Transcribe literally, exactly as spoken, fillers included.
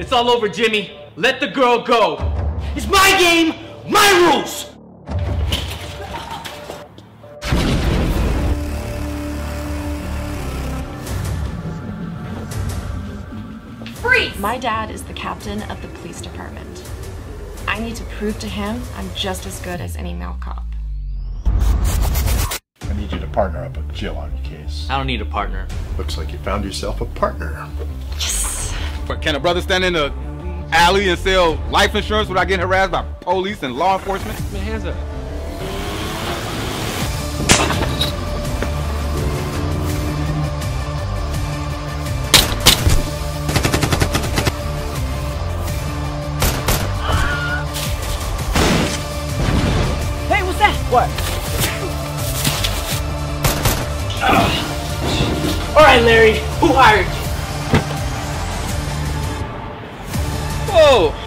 It's all over, Jimmy. Let the girl go. It's my game, my rules! Freeze! My dad is the captain of the police department. I need to prove to him I'm just as good as any male cop. I need you to partner up with Jill on your case. I don't need a partner. Looks like you found yourself a partner. Yes! But can a brother stand in the alley and sell life insurance without getting harassed by police and law enforcement? Man, hands up. Hey, what's that? What? All right, Larry. Who hired you? Whoa!